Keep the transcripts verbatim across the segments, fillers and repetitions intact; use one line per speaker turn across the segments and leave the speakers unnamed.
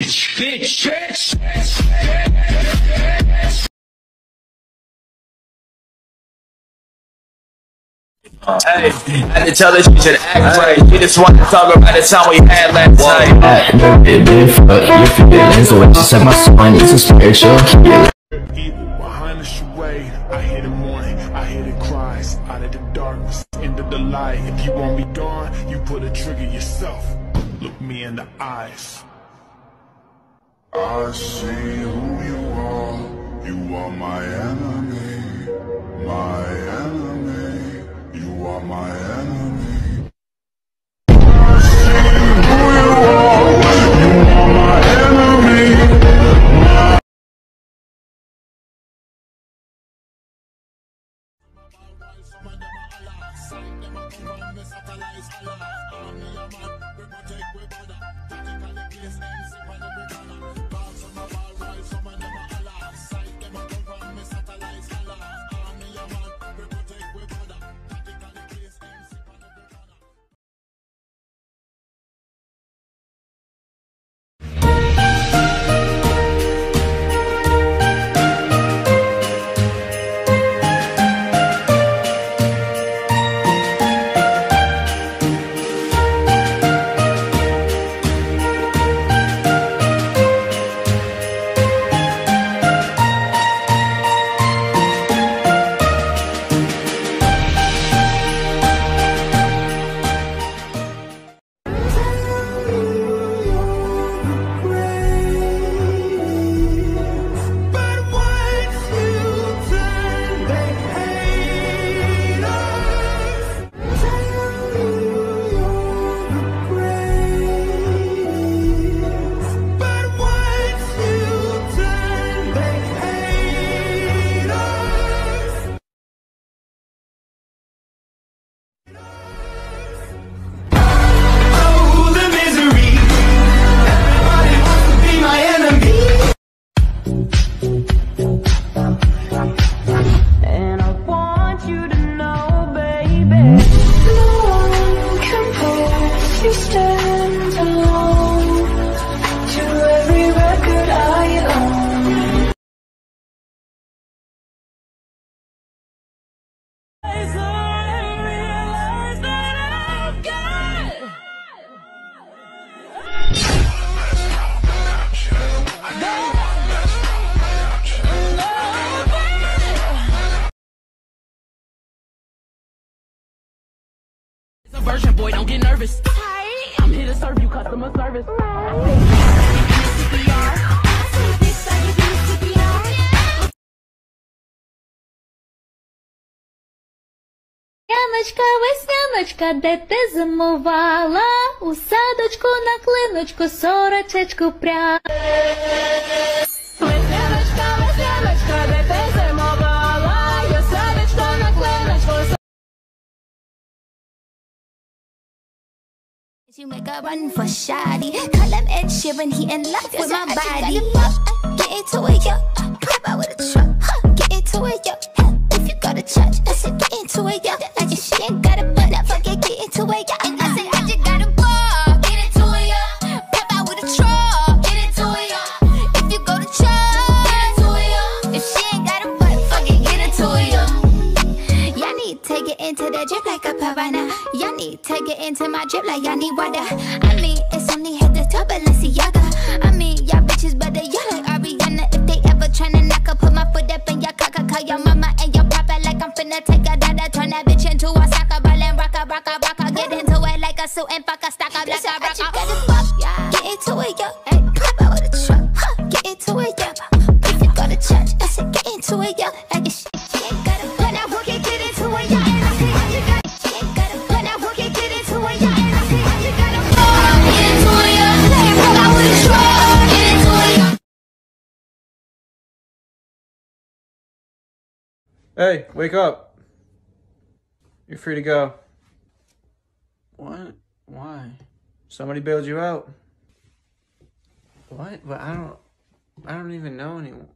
bitch, bitch, bitch.
Hey, I had to tell her she should act right. She just wanted to talk about the time we had last night.
Act a bit fuck your feelings. The way she said my song is a spiritual healing.
Evil behind the charade, I hear the mourning, I hear the cries. Out of the darkness, into the light. If you want me gone, you put a trigger yourself. Look me in the eyes.
I see who you are. You are my enemy. My enemy. You are my enemy. I see who you are. You are my enemy.
Version, boy, don't get nervous. I'm here to serve you customer service.
Яночка, весняночка, де ти зимувала? У садочку на клиночку, сорочечку пря. Весняночка, весняночка, де ти зимувала? У садочку на клиночку.
You make a run for shoddy. Call him Ed Sheeran, he in love with my body. Get into it, yo. Pop out with a truck. Huh. Get into it, yo. If you go to church, I said get into it, yo. I just she ain't got a butt, I forget get into it, yo. And I said I just got a ball. Get into it, yo. Pop out with a truck. Get into it, yo. If you go to church, get into it, yo. If she ain't got a butt, forget get into it, yo. Y'all need to get into the drip like a piranha. Y'all need to get into my drip like y'all need water. I mean, it's only head to toe, Balenciaga. I mean, y'all bitches better, y'all like Ariana. If they ever tryna knock up, put my foot up in your cocker. Call your mama and your papa like I'm finna take a dada. Turn that bitch into a soccer ball and rock a, rock a, rock a. Get into it like a suit and fuck a stock up like a rock a. Get into it, yo. Hey, pop out with a truck. Huh. Get into it, yo. If you go to church, I said get into it, yo. Like this shit, she ain't got it. When I walk it, get into it, yo. And I say, how you got it? She ain't got it. When I walk it, get into it, yo. And I say, how you got it? Get into it, yo. Pop out with a truck. Get into it, yo.
Hey, wake up. You're free to go.
What? Why?
Somebody bailed you out.
What? But I don't... I don't even know anyone.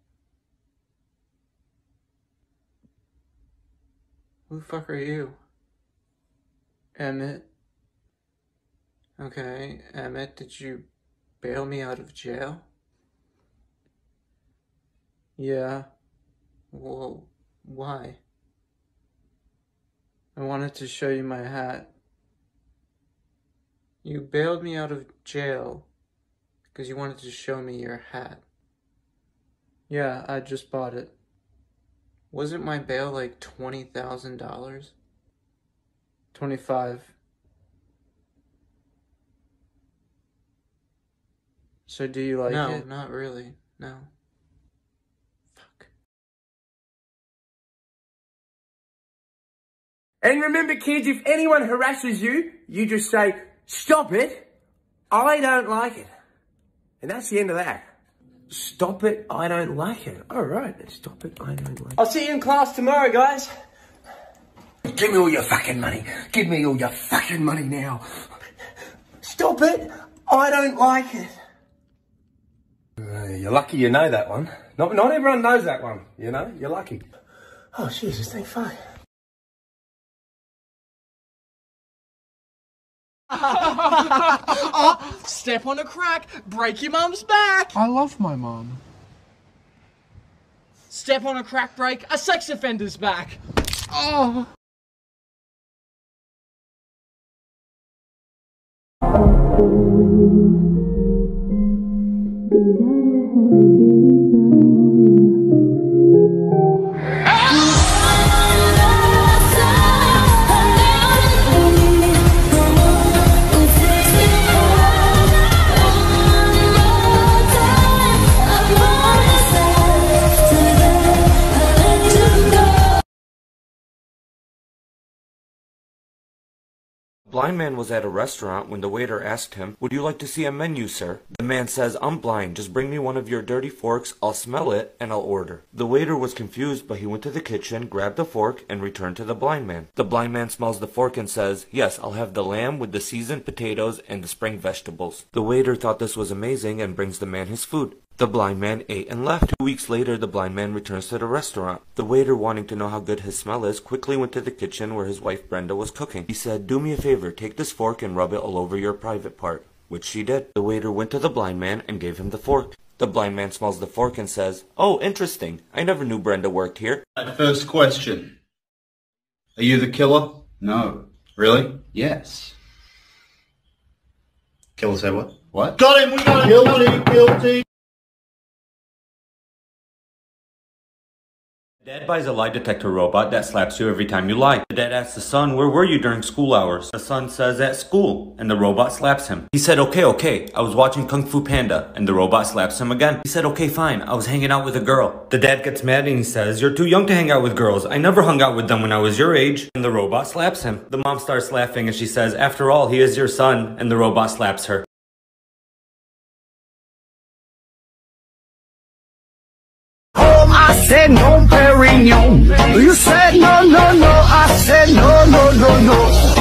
Who the fuck are you? Emmett. Okay, Emmett, did you bail me out of jail? Yeah. Well, why? I wanted to show you my hat. You bailed me out of jail because you wanted to show me your hat. Yeah, I just bought it. Wasn't my bail like twenty thousand dollars? twenty-five. So do you like
No,
it? No, not really. No. Fuck.
And remember, kids, if anyone harasses you, you just say, stop it, I don't like it. And that's the end of that. Stop it, I don't like it. All right, stop it, I don't like it. I'll see you in class tomorrow, guys. Give me all your fucking money. Give me all your fucking money now. Stop it, I don't like it. Uh, you're lucky you know that one. Not, not everyone knows that one, you know? You're lucky. Oh, Jesus, thank fuck.
Oh, step on a crack, break your mum's back.
I love my mom.
Step on a crack, break a sex offender's back. Oh.
Blind man was at a restaurant when the waiter asked him, "Would you like to see a menu, sir?" The man says, "I'm blind, just bring me one of your dirty forks, I'll smell it, and I'll order." The waiter was confused, but he went to the kitchen, grabbed a fork, and returned to the blind man. The blind man smells the fork and says, "Yes, I'll have the lamb with the seasoned potatoes and the spring vegetables." The waiter thought this was amazing and brings the man his food. The blind man ate and left. Two weeks later, the blind man returns to the restaurant. The waiter, wanting to know how good his smell is, quickly went to the kitchen where his wife Brenda was cooking. He said, "Do me a favor, take this fork and rub it all over your private part," which she did. The waiter went to the blind man and gave him the fork. The blind man smells the fork and says, "Oh, interesting. I never knew Brenda worked here."
First question. Are you the killer? No. Really? Yes. Killer said what? What? Got him! We got him! Guilty! Guilty!
Dad buys a lie detector robot that slaps you every time you lie. The dad asks the son, "Where were you during school hours?" The son says, "At school," and the robot slaps him. He said, "Okay, okay, I was watching Kung Fu Panda," and the robot slaps him again. He said, "Okay, fine, I was hanging out with a girl." The dad gets mad and he says, "You're too young to hang out with girls. I never hung out with them when I was your age," and the robot slaps him. The mom starts laughing and she says, "After all, he is your son," and the robot slaps her.
I said no, Perignon. You said no, no, no. I said no, no, no, no.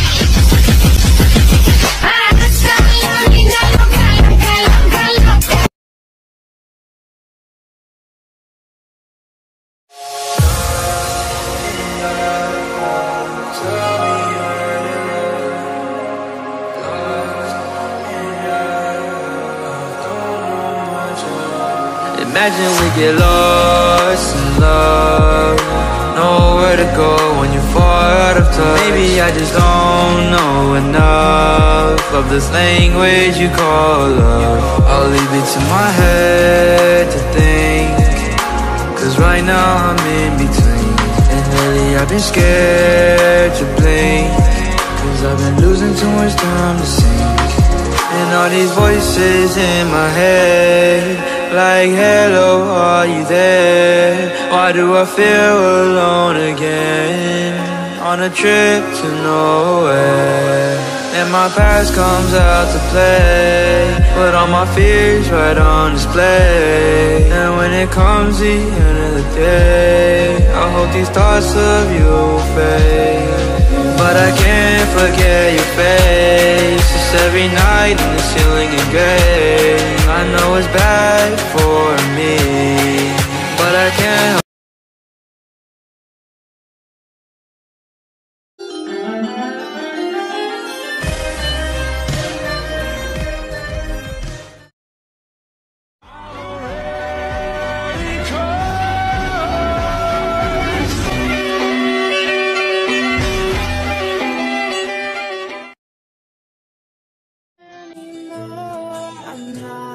Imagine we get lost in love, nowhere to go when you fall out of touch. Maybe I just don't know enough of this language you call love. I'll leave it to my head to think, cause right now I'm in between. And lately I've been scared to blink, cause I've been losing too much time to sink. And all these voices in my head, like, hello, are you there? Why do I feel alone again? On a trip to nowhere. And my past comes out to play, put all my fears right on display. And when it comes the end of the day, I hope these thoughts of you fade. But I can't forget your face. It's every night in the ceiling in gray. I know it's bad for me, but I can't.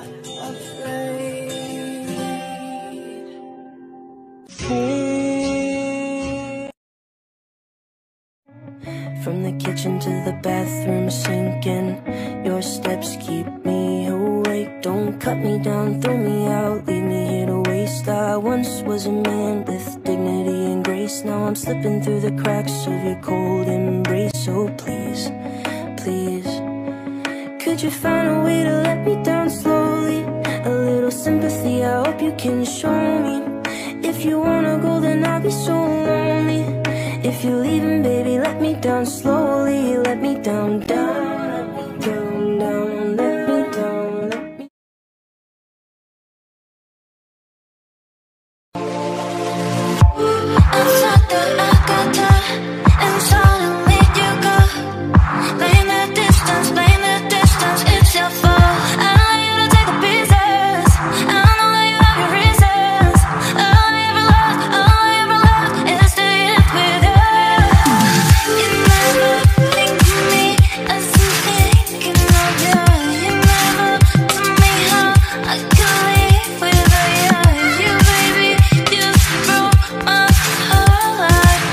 From the kitchen to the bathroom sinking, your steps keep me awake. Don't cut me down, throw me out, leave me here to waste. I once was a man with dignity and grace. Now I'm slipping through the cracks of your cold embrace. So please, please, could you find a way to let me down slowly? A little sympathy, I hope you can show me. If you wanna go, then I'll be so lonely. If you're leaving, baby, let me down slowly. Let me down, down, let me down, down, let me down, let me.
I thought that I got that, and so to make you go. Blame the distance, blame the distance, it's your fault. I know you to take the pieces, I know that you have your reasons. All I ever loved, all I ever loved is to live with you. You never think of me as I'm thinking of you. You never told me how I could live without you. You, baby, you broke my heart like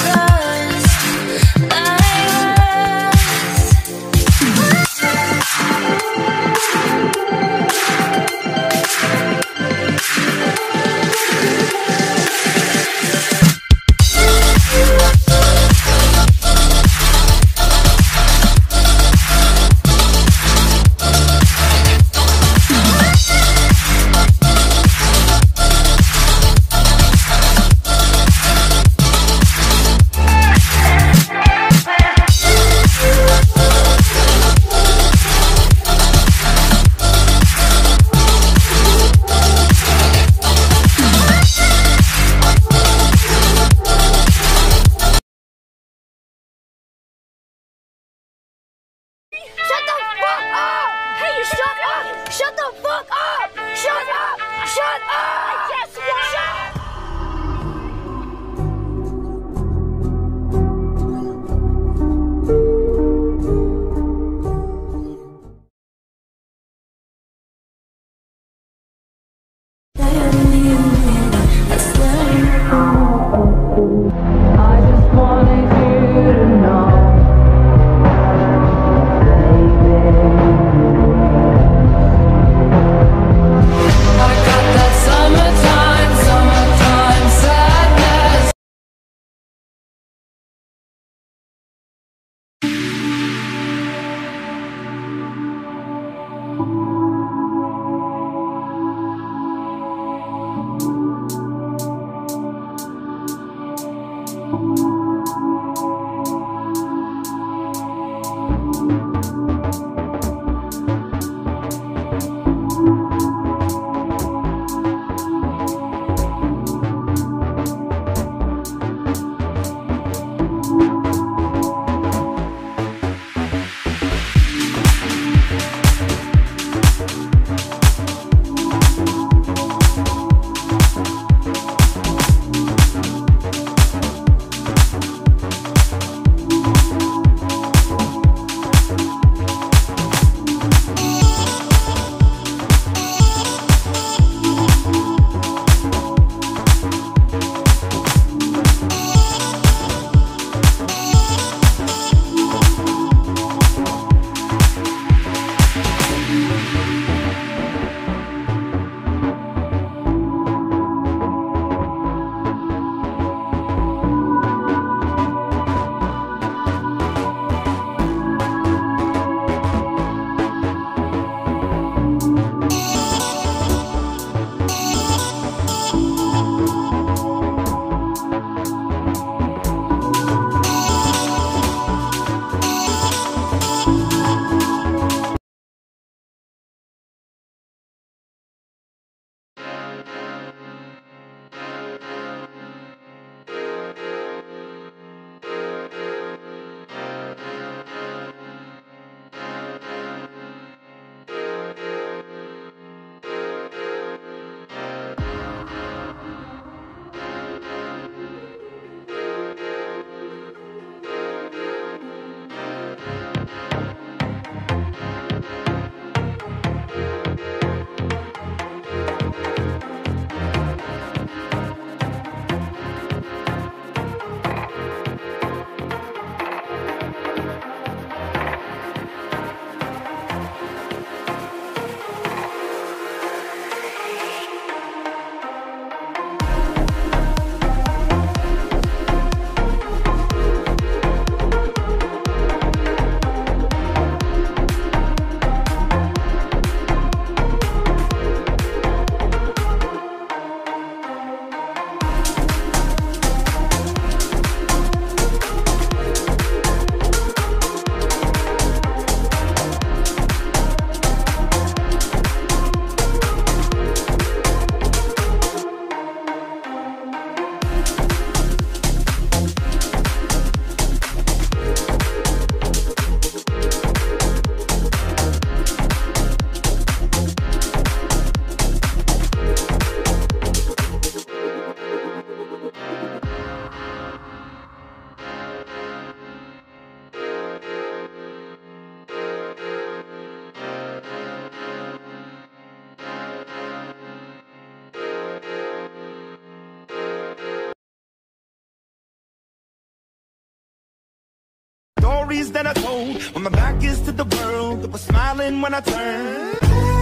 I told. When my back is to the world, that was smiling when I turned.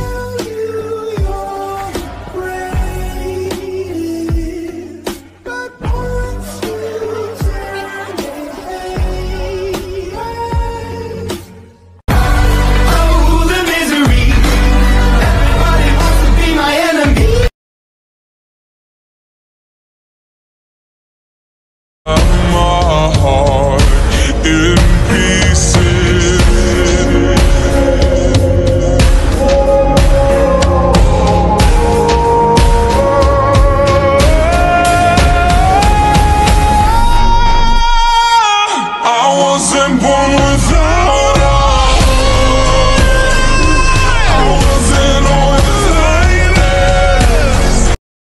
My heart in pieces. I wasn't born without her. I wasn't always like this.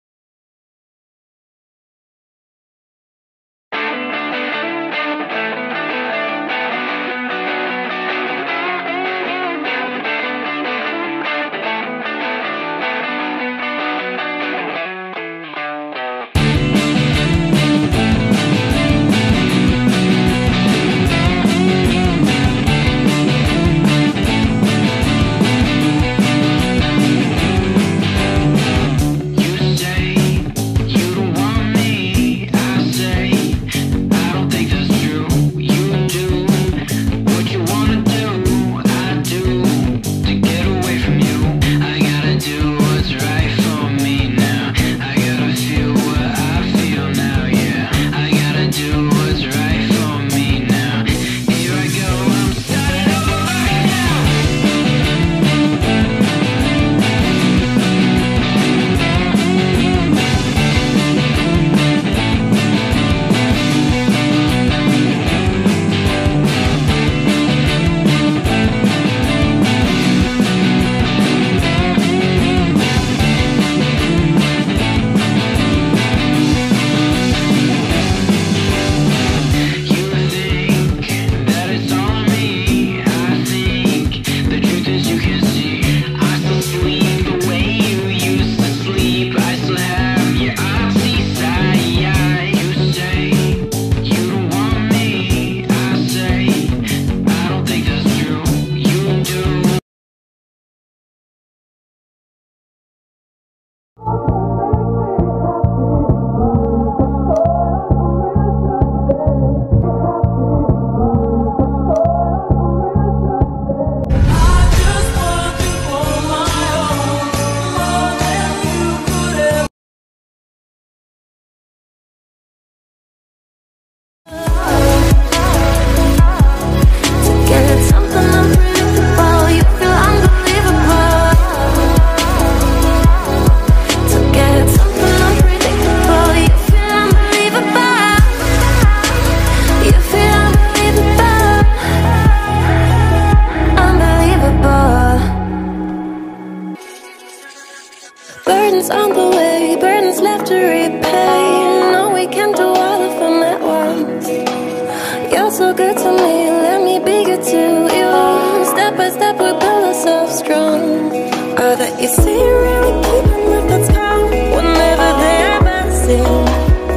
Burdens on the way, burdens left to repay. No, we can do all of them at once. You're so good to me, let me be good to you. Step by step we build ourselves strong. All that you see really keeping up that scar. Whenever they are passing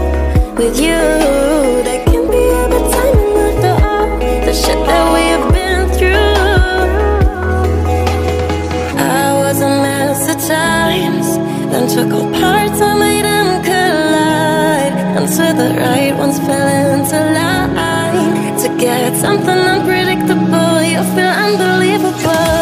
with you, there can be a bit timing after all the shit that we have been through. I was a mess at times, then took all parts and made them collide until the right ones fell into line. To get something unpredictable, you feel unbelievable.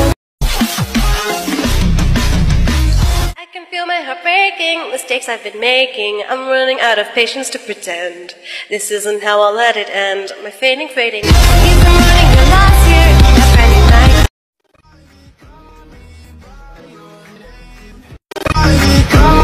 I can feel my heart breaking, mistakes I've been making. I'm running out of patience to pretend this isn't how I'll let it end. My fading, fading. You've been running your last year, a Friday night.
Come